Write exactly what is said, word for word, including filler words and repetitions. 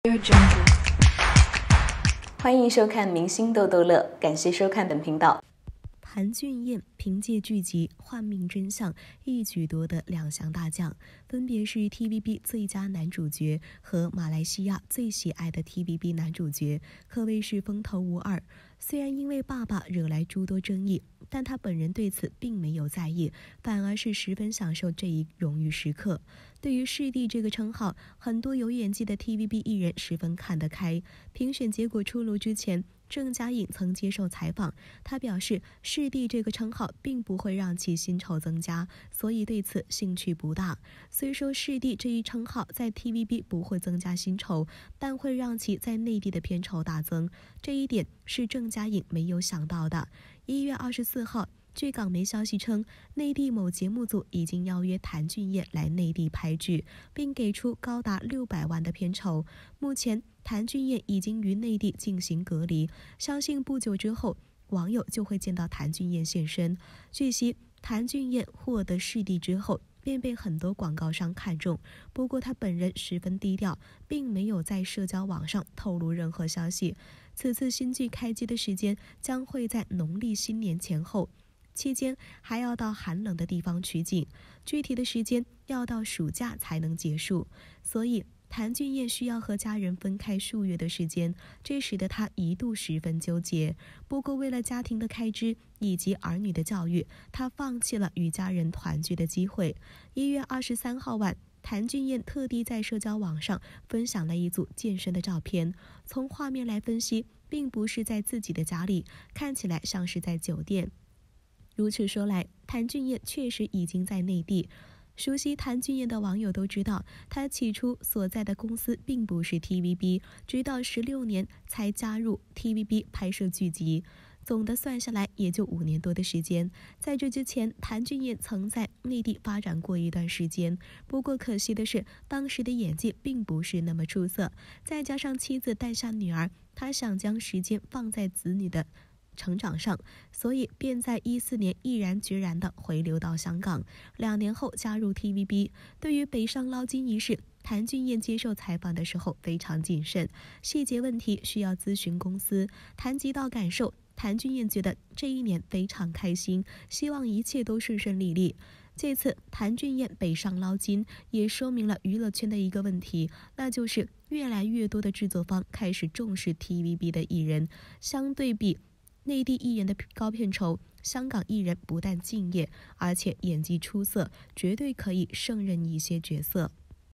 欢迎收看明星逗逗乐，感谢收看本频道。 谭俊彦凭借剧集《换命真相》一举夺得两项大奖，分别是 T V B 最佳男主角和马来西亚最喜爱的 T V B 男主角，可谓是风头无二。虽然因为爸爸惹来诸多争议，但他本人对此并没有在意，反而是十分享受这一荣誉时刻。对于视帝这个称号，很多有演技的 T V B 艺人十分看得开。评选结果出炉之前，郑嘉颖曾接受采访，她表示视帝这个称号并不会让其薪酬增加，所以对此兴趣不大。虽说视帝这一称号在 T V B 不会增加薪酬，但会让其在内地的片酬大增，这一点是郑嘉颖没有想到的。一月二十四号，据港媒消息称，内地某节目组已经邀约谭俊彦来内地拍剧，并给出高达六百万的片酬。目前谭俊彦已经于内地进行隔离，相信不久之后网友就会见到谭俊彦现身。据悉，谭俊彦获得视帝之后便被很多广告商看中，不过他本人十分低调，并没有在社交网上透露任何消息。此次新剧开机的时间将会在农历新年前后，期间还要到寒冷的地方取景，具体的时间要到暑假才能结束，所以谭俊彦需要和家人分开数月的时间，这使得他一度十分纠结。不过为了家庭的开支以及儿女的教育，他放弃了与家人团聚的机会。一月二十三号晚，谭俊彦特地在社交网上分享了一组健身的照片，从画面来分析，并不是在自己的家里，看起来像是在酒店。如此说来，谭俊彦确实已经在内地。熟悉谭俊彦的网友都知道，他起初所在的公司并不是 T V B， 直到十六年才加入 T V B 拍摄剧集。总的算下来也就五年多的时间。在这之前，谭俊彦曾在内地发展过一段时间，不过可惜的是，当时的演技并不是那么出色，再加上妻子诞下女儿，他想将时间放在子女的成长上，所以便在一四年毅然决然地回流到香港，两年后加入 T V B。 对于北上捞金一事，谭俊彦接受采访的时候非常谨慎，细节问题需要咨询公司。谈及到感受，谭俊彦觉得这一年非常开心，希望一切都顺顺利利。这次谭俊彦北上捞金，也说明了娱乐圈的一个问题，那就是越来越多的制作方开始重视 T V B 的艺人，相对比内地艺人的高片酬，香港艺人不但敬业，而且演技出色，绝对可以胜任一些角色。